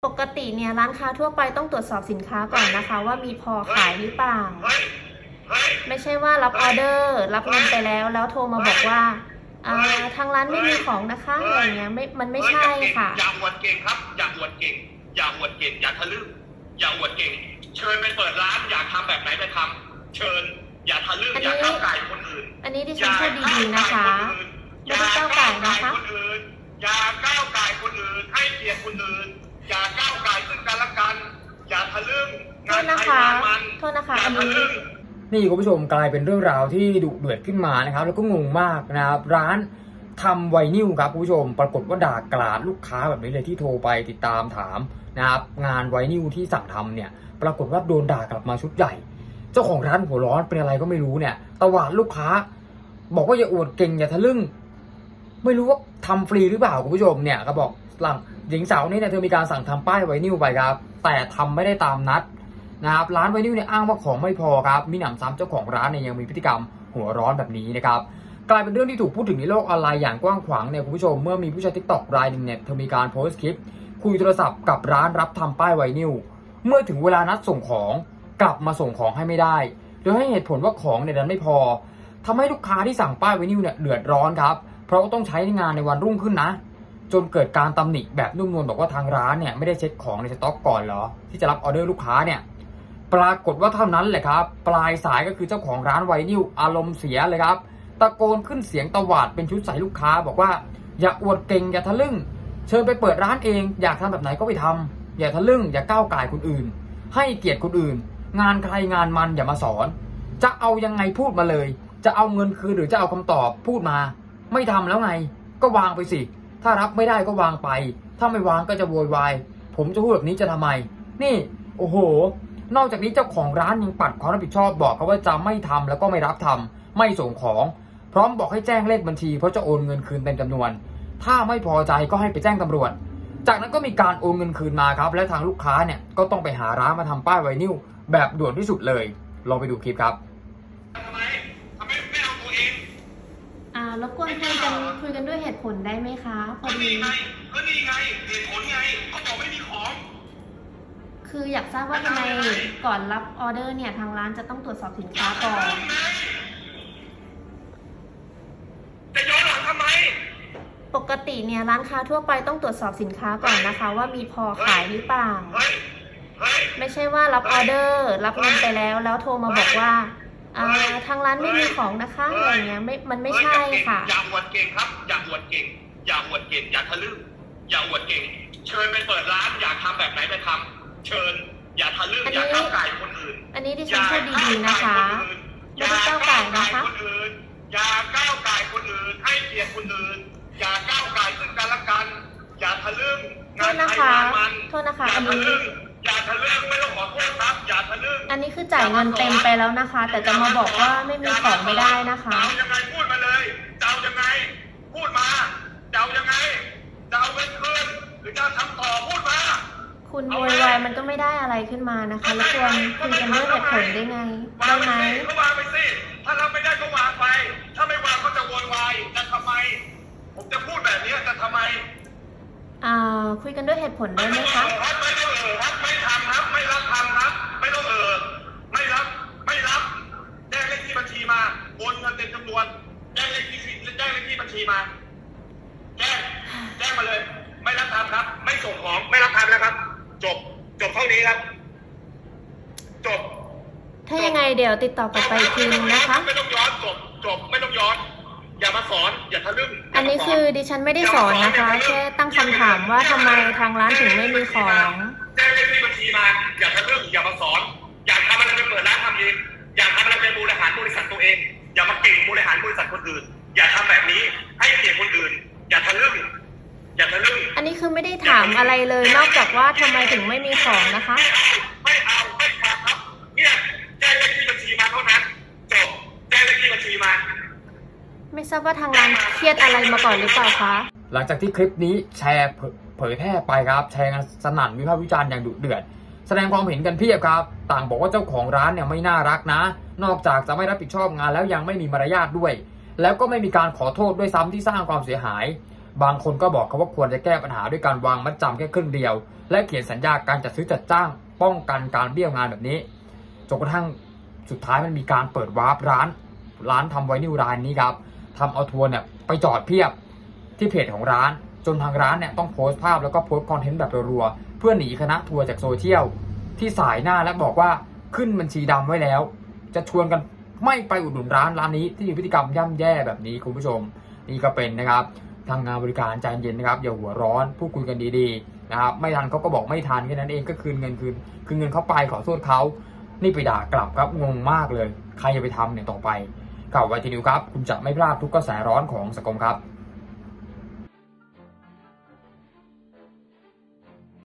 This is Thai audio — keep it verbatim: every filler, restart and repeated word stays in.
ปกติเนี่ยร้านค้าทั่วไปต้องตรวจสอบสินค้าก่อนนะคะว่ามีพอขายหรือเปล่าไม่ใช่ว่ารับออเดอร์รับเงินไปแล้วแล้วโทรมาบอกว่าทางร้านไม่มีของนะคะอะไรเงี้ยไม่มันไม่ใช่ค่ะอย่าอวดเก่งครับอย่าอวดเก่งอย่าอวดเก่งอย่าทะลึ่งอย่าอวดเก่งเชิญไปเปิดร้านอยากทำแบบไหนไปทำเชิญอย่าทะลึ่งอย่าก้าวไก่คนอื่นอันนี้ดิฉันพูดดีๆนะคะไม่ได้ก้าวไก่นะคะอย่าก้าวไก่คนอื่นให้เกียรติคนอื่นอย่าก้าวไก่ซึ่งกันและกันอย่าทะลึ่งโทษนะคะโทษนะคะอันนี้นี่คุณผู้ชมกลายเป็นเรื่องราวที่ดุเดือดขึ้นมานะครับแล้วก็งงมากนะครับร้านทำไวนิลครับคุณผู้ชมปรากฏว่าด่ากราดลูกค้าแบบนี้เลยที่โทรไปติดตามถามนะครับงานไวนิลที่สั่งทำเนี่ยปรากฏว่าโดนด่ากลับมาชุดใหญ่เจ้าของร้านหัวร้อนเป็นอะไรก็ไม่รู้เนี่ยตวาดลูกค้าบอกว่าอย่าอวดเก่งอย่าทะลึ่งไม่รู้ว่าทำฟรีหรือเปล่าคุณผู้ชมเนี่ยก็บอกหลังหญิงสาวนี้เนี่ยเธอมีการสั่งทำป้ายไวนิลไปครับแต่ทำไม่ได้ตามนัดนะครับร้านไวนิลเนี่ยอ้างว่าของไม่พอครับมีหนำซ้ำเจ้าของร้านเนี่ยยังมีพฤติกรรมหัวร้อนแบบนี้นะครับกลายเป็นเรื่องที่ถูกพูดถึงในโลกออนไลน์อย่างกว้างขวางเนี่ยคุณผู้ชมเมื่อมีผู้ใช้ ทิกต็อก รายหนึ่งเนี่ยเธอมีการโพสต์คลิปคุยโทรศัพท์กับร้านรับทำป้ายไวนิลเมื่อถึงเวลานัดส่งของกลับมาส่งของให้ไม่ได้โดยให้เหตุผลว่าของเนี่ยนั้นไม่พอทำให้ลูกค้าที่สั่งป้ายไวนิลเนี่ยเดือดร้อนครับเพราะต้องใช้งานในวันรุ่งขึ้นนะจนเกิดการตำหนิแบบนุ่มนวลบอกว่าทางร้านเนี่ยไม่ได้เช็คของในสต็อกก่อนเหรอที่จะรับออเดอร์ลูกค้าเนี่ยปรากฏว่าเท่านั้นแหละครับปลายสายก็คือเจ้าของร้านไวนิลอารมณ์เสียเลยครับตะโกนขึ้นเสียงตวาดเป็นชุดใส่ลูกค้าบอกว่าอย่าอวดเก่งอย่าทะลึ่งเชิญไปเปิดร้านเองอยากทำแบบไหนก็ไปทำอย่าทะลึ่งอย่าก้าวก่ายคนอื่นให้เกียรติคนอื่นงานใครงานมันอย่ามาสอนจะเอายังไงพูดมาเลยจะเอาเงินคืนหรือจะเอาคำตอบพูดมาไม่ทำแล้วไงก็วางไปสิถ้ารับไม่ได้ก็วางไปถ้าไม่วางก็จะโวยวายผมจะพูดแบบนี้จะทำไมนี่โอ้โหนอกจากนี้เจ้าของร้านยังปัดความรับผิดชอบบอกเขาว่าจะไม่ทำแล้วก็ไม่รับทำไม่ส่งของพร้อมบอกให้แจ้งเลขบัญชีเพราะจะโอนเงินคืนเต็มจำนวนถ้าไม่พอใจก็ให้ไปแจ้งตำรวจจากนั้นก็มีการโอนเงินคืนมาครับและทางลูกค้าเนี่ยก็ต้องไปหาร้านมาทำป้ายไวนิลแบบด่วนที่สุดเลยลองไปดูคลิปครับทำไมทำไมไม่เอาตัวเองอ่ารบกวนคุยกันคุยกันด้วยเหตุผลได้ไหมคะพอดีก็นี่ไงก็นี่ไงเหตุผลไงเขาบอกไม่มีของคืออยากทราบว่าทำไมก่อนรับออเดอร์เนี่ยทางร้านจะต้องตรวจสอบสินค้าก่อนจะย้อนหลังทำไมปกติเนี่ยร้านค้าทั่วไปต้องตรวจสอบสินค้าก่อนนะคะว่ามีพอขายหรือเปล่าไม่ใช่ว่ารับออเดอร์รับเงินไปแล้วแล้วโทรมาบอกว่าทางร้านไม่มีของนะคะอะไรเงี้ยไม่มันไม่ใช่ค่ะอย่าอวดเก่งครับอย่าอวดเก่งอย่าอวดเก่งอย่าทะลึ่งอย่าอวดเก่งเชิญไปเปิดร้านอยากทำแบบไหนไปทำเชิญอย่าทะลึ่งอย่าก้าวไก่คนอื่นอันนี้ดิฉันพูดดีๆนะคะไม่ได้ก้าวไก่นะคะอย่าก้าวไก่คนอื่นให้เกียรติคนอื่นอย่าก้าวไก่ซึ่งกันและกันอย่าทะลึ่งงานใครงานมันโทษนะคะอันนี้อย่าทะลึ่งไม่ต้องขอโทษครับอย่าทะลึ่งอันนี้คือจ่ายเงินเต็มไปแล้วนะคะแต่จะมาบอกว่าไม่มีของไม่ได้นะคะจะยังไงพูดมาเลยจะเอายังไงพูดมาจะเอายังไงจะเอาเงินคืนหรือจะทำต่อพูดมาคุณโวยวายมันก็ไม่ได้อะไรขึ้นมานะคะแล้วควรคุยกันด้วยเหตุผลได้ไงได้ไหมก็วางไปสิถ้าทำไม่ได้ก็วางไปถ้าไม่วางก็จะโวยวายจะทำไมผมจะพูดแบบนี้จะทำไมอ่าคุยกันด้วยเหตุผลได้ไหมคะไม่ต้องเออครับไม่ทำครับไม่รับทำครับไม่ต้องเออไม่รับไม่รับแจ้งเลขที่บัญชีมาโอนเงินเต็มจำนวนแจ้งเลขที่แจ้งเลขที่บัญชีมาแจ้งแจ้งมาเลยไม่รับทำครับไม่ส่งของไม่รับทำแล้วครับจบจบเท่านี้ครับจบถ้ายังไงเดี๋ยวติดต่อกลับไปอีกทีนึงนะคะไม่ต้องย้อนจบจบไม่ต้องย้อนอย่ามาสอนอย่าทะลึ่งอันนี้คือดิฉันไม่ได้สอนนะคะแค่ตั้งคำถามว่าทำไมทางร้านถึงไม่มีของแจ้งเลขที่บัญชีมาอย่าทะลึ่งอย่ามาสอนอยากทำอะไรไปเปิดร้านทำเองอยากทำอะไรไปบริหารบริษัทตัวเองอย่ามาเก่งบริหารบริษัทคนอื่นอย่าทำแบบนี้ให้เกียรติคนอื่นอย่าทะลึ่งอย่าทะลึ่งอันนี้คือไม่ได้ถามอะไรเลยนอกจากว่าทำไมถึงไม่มีของนะคะไม่เอาไม่ทำครับเนี่ยแจ้งเลขที่บัญชีมาเท่านั้นจบแจ้งเลขที่บัญชีมาไม่ทราบว่าทางร้านเครียดอะไรมาก่อนหรือเปล่าคะหลังจากที่คลิปนี้แชร์เผยแพร่ไปครับแชร์กันสนั่นวิพากษ์วิจารณ์อย่างดุเดือดแสดงความเห็นกันเพียบครับต่างบอกว่าเจ้าของร้านเนี่ยไม่น่ารักนะนอกจากจะไม่รับผิดชอบงานแล้วยังไม่มีมารยาทด้วยแล้วก็ไม่มีการขอโทษด้วยซ้ำที่สร้างความเสียหายบางคนก็บอกเขาว่าควรจะแก้ปัญหาด้วยการวางมัดจำแค่ครึ่งเดียวและเขียนสัญญาการจัดซื้อจัดจ้างป้องกันการเบี้ยวงานแบบนี้จนกระทั่งสุดท้ายมันมีการเปิดวาร์ปร้านร้านทำไวนิลร้านนี้ครับทำเอาทัวร์เนี่ยไปจอดเพียบที่เพจของร้านจนทางร้านเนี่ยต้องโพสต์ภาพแล้วก็โพสต์คอนเทนต์แบบรัวๆเพื่อหนีคณะทัวร์จากโซเชียลที่สายหน้าและบอกว่าขึ้นบัญชีดำไว้แล้วจะชวนกันไม่ไปอุดหนุนร้านร้านนี้ที่มีพฤติกรรมย่ำแย่แบบนี้คุณผู้ชมนี่ก็เป็นนะครับทางงานบริการใจเย็นนะครับอย่าหัวร้อนพูดคุยกันดีๆนะครับไม่ทันเขาก็บอกไม่ทันแค่นั้นเองก็คืนเงินคืนคืนเงินเขาไปขอโทษเขานี่ไปด่ากลับครับงงมากเลยใครจะไปทำเนี่ยต่อไปข่าวไวทีนิวครับคุณจะไม่พลาดทุกกระแสร้อนของสังคมครับ